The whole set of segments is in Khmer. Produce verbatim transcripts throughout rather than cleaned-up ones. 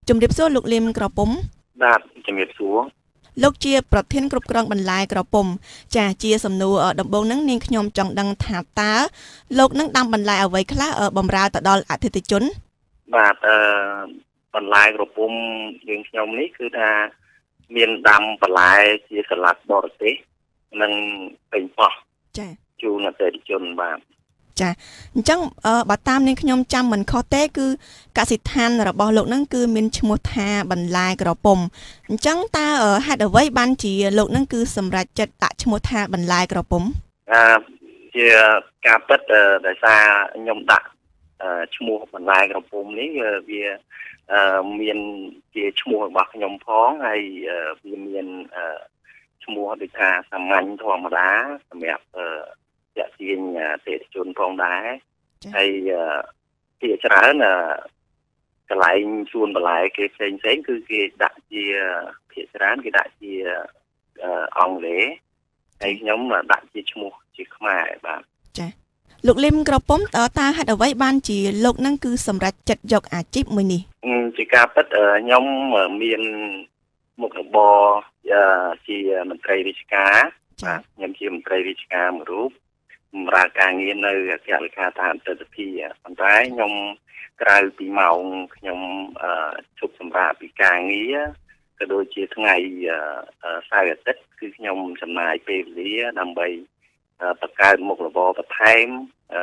ជំរាបសួរលោកលឹមក្រពុំបាទជំរាបសួរលោកជាប្រធានគ្រប់គ្រងបន្លែក្រពុំចាជាសំណួរដំបូងហ្នឹងនាងខ្ញុំចង់ដឹងថាតើលោកនឹងដាំបន្លែអ្វីខ្លះបំរើទៅដល់អតិថិជនបាទអឺបន្លែក្រពុំយើងខ្ញុំនេះគឺថាមានដាំបន្លែជាសាឡាត់បរទេសនិងពេញប៉ោះចាជូនអតិថិជនបាទចាអញ្ចឹងបើតាមនាងខ្ញុំចាំមិនខុសទេគឺកសិដ្ឋានរបស់លោកនឹងគឺមានឈ្មោះថាបន្លែក្រពុំអញ្ចឹងតើហេតុអ្វីបានជាលោកនឹងគឺសម្រេចចិត្តដាក់ឈ្មោះថាបន្លែក្រពុំអឺជាការពិតដោយសារខ្ញុំដាក់ឈ្មោះបន្លែក្រពុំនេះវាមានជាឈ្មោះរបស់ខ្ញុំផងហើយវាមានឈ្មោះដូចថាសាមញ្ញធម្មតាសម្រាប់ជាក់ទាញអតិថិជនផងដែរហើយជាច្រើនកន្លែងសួនបន្លែគេផ្សេងផ្សេងគឺគេដាក់ជាភាគច្រើនគេដាក់ជាអង់គ្លេសហើយខ្ញុំដាក់ជាឈ្មោះជាខ្មែរបាទចាលោកលឹមក្រពុំតើតើហេតុអ្វីបានជាលោកនឹងគឺសម្រេចចិត្តយកអាជីពមួយនេះជាការពិតខ្ញុំមានមុខរបរជាមន្ត្រីរាជការបាទខ្ញុំជាមន្ត្រីរាជការមួយរូបបម្រើការងារនៅអគ្គលេខាធិការទិដ្ឋាប៉ុន្តែខ្ញុំក្រៅពីម៉ោងខ្ញុំជប់សម្រាប់ពីការងារក៏ដូចជាថ្ងៃសៅរ៍អាទិត្យគឺខ្ញុំចំណាយពេលវេលាដើម្បីបង្កើតមុខរបរបន្ថែម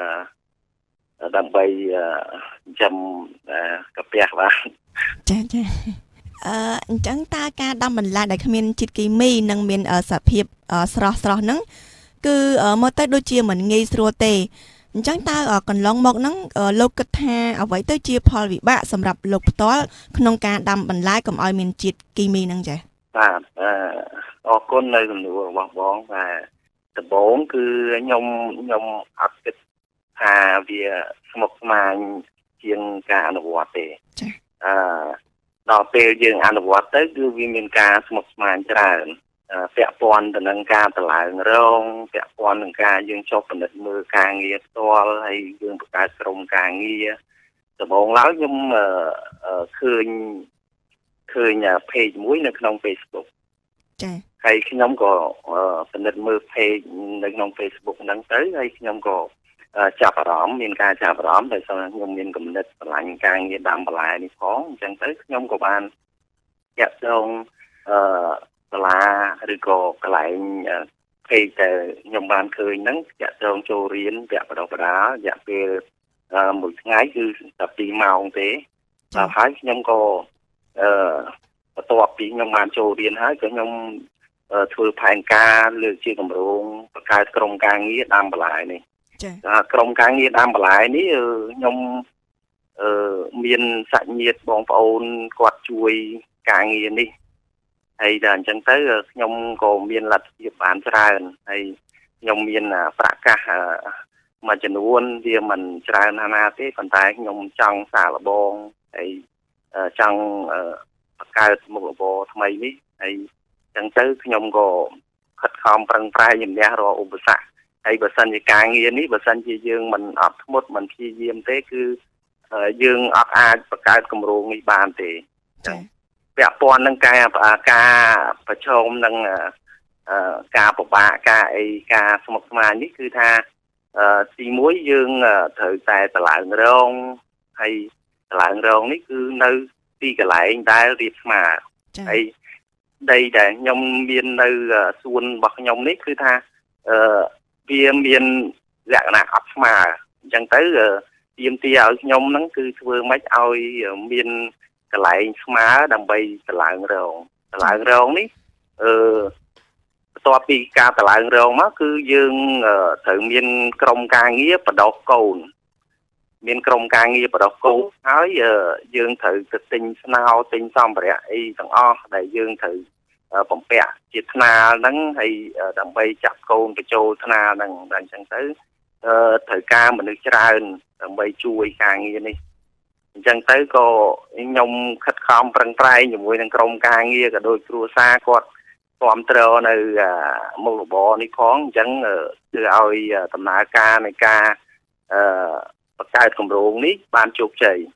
ដើម្បីចិញ្ចឹមកាពះបាទចាចាអឺអញ្ចឹងតើការដាំបន្លែដែលគ្មានជាតិគីមីនិងមានសភាពស្រស់ស្រស់ហ្នឹងគឺមើលទៅដូចជាមិនងាយស្រួលទេអញ្ចឹងតើកន្លងមកហ្នឹងលោកគិតថាអ្វីទៅជាផលវិបាកសម្រាប់លោកផ្ទាល់ក្នុងការដាំបន្លែកុំឲ្យមានជាតិគីមីហ្នឹងចា៎បាទអរគុណនៅសំណួររបស់បងថាដំបូងគឺខ្ញុំខ្ញុំអត់គិតថាវាស្មុគស្មាញជាងការអនុវត្តទេចា៎អឺដល់ពេលយើងអនុវត្តទៅគឺវាមានការស្មុគស្មាញច្រើនពាក់ព័ន្ធទៅនឹងការតម្លើងរងពាក់ព័ន្ធនឹងការយើងចុះពិនិត្យមើលការងារផ្ទាល់ហើយយើងបង្កើតក្រុមការងារដំបូងឡើយខ្ញុំឃើញឃើញ page មួយនៅក្នុង Facebook ចា៎ហើយខ្ញុំក៏ពិនិត្យមើល page នៅក្នុង Facebook ហ្នឹងទៅហើយខ្ញុំក៏ចាប់អារម្មណ៍មានការចាប់អារម្មណ៍ដោយសារខ្ញុំមានគំនិតឆ្លាញ់ការងារដាំបន្លែនេះផងអញ្ចឹងទៅខ្ញុំក៏បានចាក់ចងអឺសាលាឬក៏កន្លែងពេកតែខ្ញុំបានឃើញហ្នឹងចាក់ចងចូលរៀនពាក់បដិបដាររយៈពេលមួយថ្ងៃគឺតែពីរម៉ោងទេដល់ហើយខ្ញុំក៏អឺបន្ទាប់ពីខ្ញុំបានចូលរៀនហើយក៏ខ្ញុំធ្វើផែនការលើកជាគម្រោងបង្កើតក្រុមការងារដាំបន្លែនេះចា៎ក្រុមការងារដាំបន្លែនេះខ្ញុំអឺមានសាច់ញាតិបងប្អូនគាត់ជួយការងារនេះហើយតែអញ្ចឹងទៅខ្ញុំក៏មានលទ្ធភាពបានច្រើនហើយខ្ញុំមានប្រកាសមួយចំនួនវាមិនច្រើនណាស់ណាទេប៉ុន្តែខ្ញុំចង់សាកល្បងហើយចង់បង្កើតមុខរបរថ្មីនេះហើយអញ្ចឹងទៅខ្ញុំក៏ខិតខំប្រឹងប្រែងជំនះរាល់ឧបសគ្គហើយបើសិនជាការងារនេះបើសិនជាយើងមិនអត់ធ្មត់មិនព្យាយាមទេគឺយើងអត់អាចបង្កើតគម្រោងនេះបានទេចា៎ពាក់ព័ន្ធនឹងការការប្រឈមនឹងការពិបាកការអីការស្មុគស្មាញនេះគឺថាទីមួយយើងត្រូវតែតម្លើងរងហើយតម្លើងរងនេះគឺនៅទីកន្លែងដែលរាបស្មើហើយដីដែលខ្ញុំមាននៅសួនរបស់ខ្ញុំនេះគឺថាអឺវាមានលក្ខណៈអត់ស្មើអញ្ចឹងទៅទាមទារឲ្យខ្ញុំហ្នឹងគឺធ្វើម៉េចឲ្យមានកន្លែងស្មើដើម្បីតម្លើងរងតម្លើងរងនេះអឺបន្ទាប់ពីការតម្លើងរងមកគឺយើងត្រូវមានក្រុមការងារបដោះកូនមានក្រុមការងារបដោះកូនហើយយើងត្រូវទៅទិញស្នោទិញសម្ភារៈអីទាំងអស់ដែលយើងត្រូវបំពាក់ជាថ្នាលហ្នឹងហើយដើម្បីចាប់កូនបញ្ចូលថ្នាលហ្នឹងតែអញ្ចឹងទៅត្រូវការមនុស្សច្រើនដើម្បីជួយការងារនេះអញ្ចឹងទៅក៏ខ្ញុំខិតខំប្រឹងប្រែងជាមួយនឹងក្រុមការងារក៏ដូចគ្រួសារគាត់គាំទ្រនៅមុខរបរនេះផងអញ្ចឹងធ្វើឲ្យដំណើរការនៃការបង្កើតគម្រោងនេះបានជោគជ័យ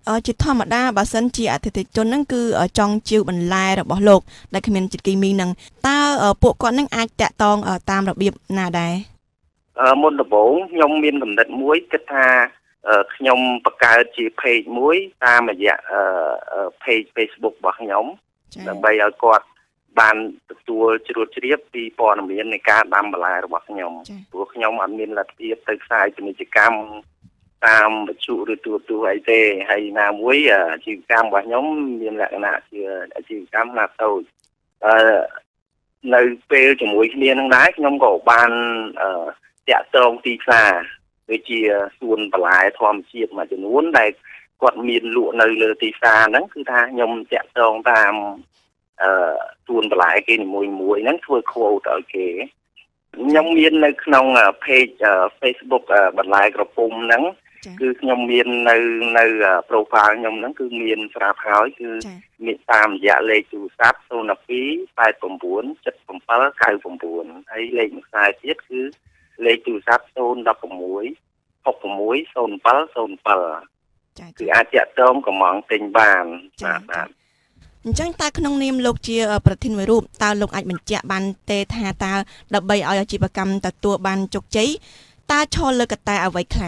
Ờ, chỉ thầm mà đa bà sân chị ạ thì thì cho năng cứ ở trong chiều bằng lai rồi bỏ lột đại khả mình chỉ kỳ mi năng ta ở bộ con năng ai tẹt tòng ở tam đặc biệt nào đây ờ môn tập bốn nhông miên cầm đợt muối kết tha ờ nhông bậc cao chỉ page muối ta mà dạ ờ page Facebook bậc nhóm là bây giờ quạt ban tua chuột chiếp đi pò nằm miên này ca đam bà lai rồi bậc nhóm bậc nhóm ăn miên là tiếp tới sai cho mình chỉ cam tam trụ rồi tụ tụ ấy thế hay là muối à chỉ cam và nhóm miền lại là chỉ chỉ cam là tàu nơi về cho muối miền năng đá nhóm cổ ban chợ trông tì xa với chỉ xuân và lại thòm chiết mà chỉ muốn đây quạt miền lụa nơi lơ tì xa nắng cứ tha nhóm chợ trông tam xuân và lại cái muối muối nắng thua khô tới kế nhóm miền nơi trong page Facebook bật lại group pum nắng cứ nhom miền nơi nơi profile nhom nó cứ miền sạp hỏi cứ miền tam dạ lệ chủ sáp sô nạp phí bài phẩm buồn chất phẩm phá cài phẩm buồn hay lệ một sai tiết cứ lệ chủ sáp sô đập phẩm muối học phẩm muối sôn phá sôn phá cứ ai chẹt tôm có món tình bàn bạn chẳng ta không niệm lục chia ởประเทศไวรูปta lục ảnh mình chẹt bàn tê tha ta đập bay ở chỉ bạc cầm ta tua bàn chục cháy ta cho lơ cả ta ở vậy khai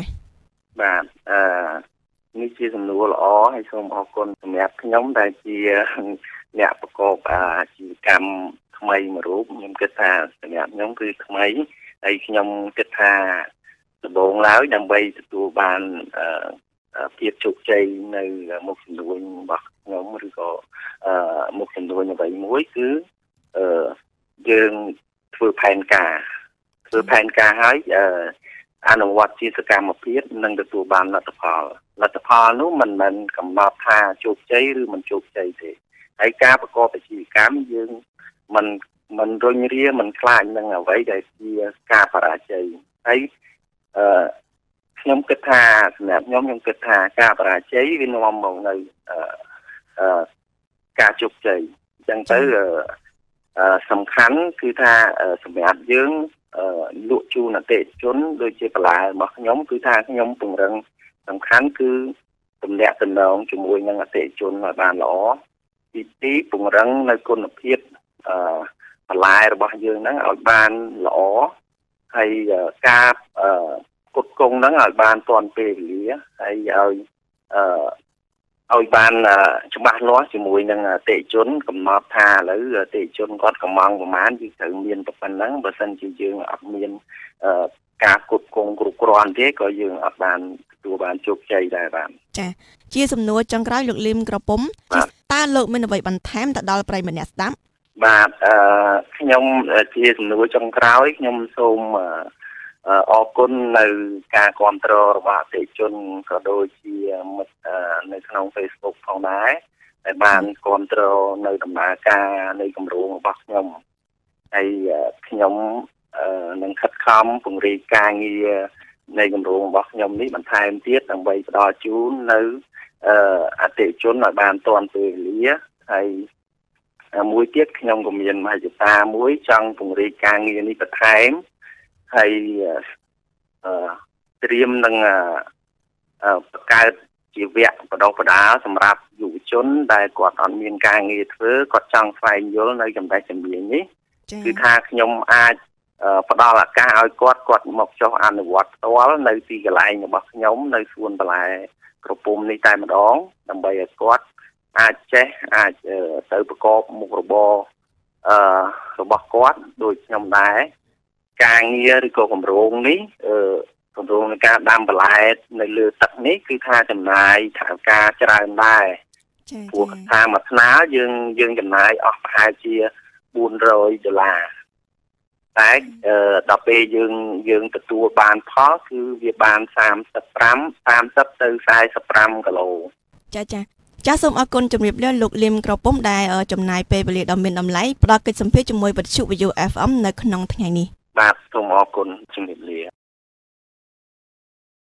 bạn à như chia sầm nua lỏ hay xong họ còn mẹ nhóm đại chia mẹประกอบอ่ากิจกรรมทำไมมารู้nhóm kết thà mẹ nhómคือทำไมไอ้nhóm kết thàสบงแล้วยังไปตัวบานเอ่อเพียรจุกใจในมุกสนุนบักnhómหรือก็เอ่อมุกสนุนอย่างไรมุ้ยคือเอ่อยังធ្វើផែនការធ្វើផែនការហើយเอ่อអនុវត្តជាសកម្មភាពនឹងទទួលបានលទ្ធផលលទ្ធផលនោះមិនមែនកំណត់ថាជោគជ័យឬមិនជោគជ័យទេហើយការប្រកបអាជីវកម្មយើងមិនមិនរុញរាមិនខ្លាចនឹងអ្វីដែលជាការបរាជ័យហើយអឺខ្ញុំគិតថាសម្រាប់ខ្ញុំខ្ញុំគិតថាការបរាជ័យវានាំមកនៅអឺអឺការជោគជ័យអញ្ចឹងទៅអឺសំខាន់គឺថាសម្រាប់យើងលក់ជូនអតិថិជនដូចជាបន្លែរបស់ខ្ញុំគឺថាខ្ញុំពង្រឹងសំខាន់គឺទំនាក់ទំនងជាមួយនឹងអតិថិជនឲ្យបានល្អទីពីរពង្រឹងនៅគុណភាពអឺបន្លែរបស់យើងហ្នឹងឲ្យបានល្អហើយការគុតគង់ហ្នឹងឲ្យបានទាន់ពេលវេលាហើយឲ្យអឺឲ្យបានច្បាស់លាស់ជាមួយនឹងអតិថិជនកំណត់ថាឥឡូវអតិថិជនគាត់កំងប្រមាណគឺត្រូវមានប៉ុណ្ណឹងបើសិនជាយើងអត់មានការគុតគង់គ្រប់គ្រាន់ទេក៏យើងអត់បានទទួលបានជោគជ័យដែរបាទចាជាសំណួរចុងក្រោយលោកលឹមក្រពុំតើលោកមានអ្វីបន្ថែមទៅដល់ប្រិយមិត្តអ្នកស្ដាប់បាទអឺខ្ញុំជាសំណួរចុងក្រោយខ្ញុំសូមអរគុណនៅការគ្រប់គ្រងរបស់អតិថិជនក៏ដូចជាមិត្តនៅក្នុង Facebook ផងដែរដែលបានគ្រប់គ្រងនៅដំណើរការនៃគម្រោងរបស់ខ្ញុំហើយខ្ញុំនឹងខិតខំពង្រីកការងារនៃគម្រោងរបស់ខ្ញុំនេះបន្ថែមទៀតដើម្បីផ្ដល់ជូននៅអតិថិជនឲ្យបានទាន់ពេលវេលាហើយមួយទៀតខ្ញុំក៏មានមហិច្ឆតាមួយចង់ពង្រីកការងារនេះបន្ថែមហើយអឺត្រៀមនឹងអឺបង្កើតជាវគ្គបដិបដាសម្រាប់យុវជនដែលគាត់អត់មានការងារធ្វើគាត់ចង់ស្វែងយល់នៅចំណេះជំនាញនេះគឺថាខ្ញុំអាចផ្ដល់ឱកាសឲ្យគាត់គាត់មកចុះអនុវត្តផ្ទាល់នៅទីកន្លែងរបស់ខ្ញុំនៅសួនបន្លែក្រពុំនេះតែម្ដងដើម្បីឲ្យគាត់អាចចេះអាចទៅប្រកបមុខរបរអឺរបស់គាត់ដូចខ្ញុំដែរការងារឬក៏គម្រោងនេះអឺគម្រោងនៃការដាំបន្លែនៅលើទឹកនេះគឺថាចំណាយថវិកាច្រើនដែរព្រោះថាមួយថ្នាលយើងយើងចំណាយអស់ប្រហែលជាបួនរយដុល្លារតែដល់ពេលយើងយើងទទួលបានផលគឺវាបានសាមសិបប្រាំ សាមសិបទៅសែសិបប្រាំគីឡូចាចាចាសសូមអរគុណជំរាបលាលោកលឹមក្រពុំដែលចំណាយពេលវេលាដ៏មានតម្លៃផ្ដល់កិច្ចសម្ភារជាមួយវិទ្យុ វី យូ អេហ្វ អេម នៅក្នុងថ្ងៃនេះបាទសូមអរគុណជំរាបលា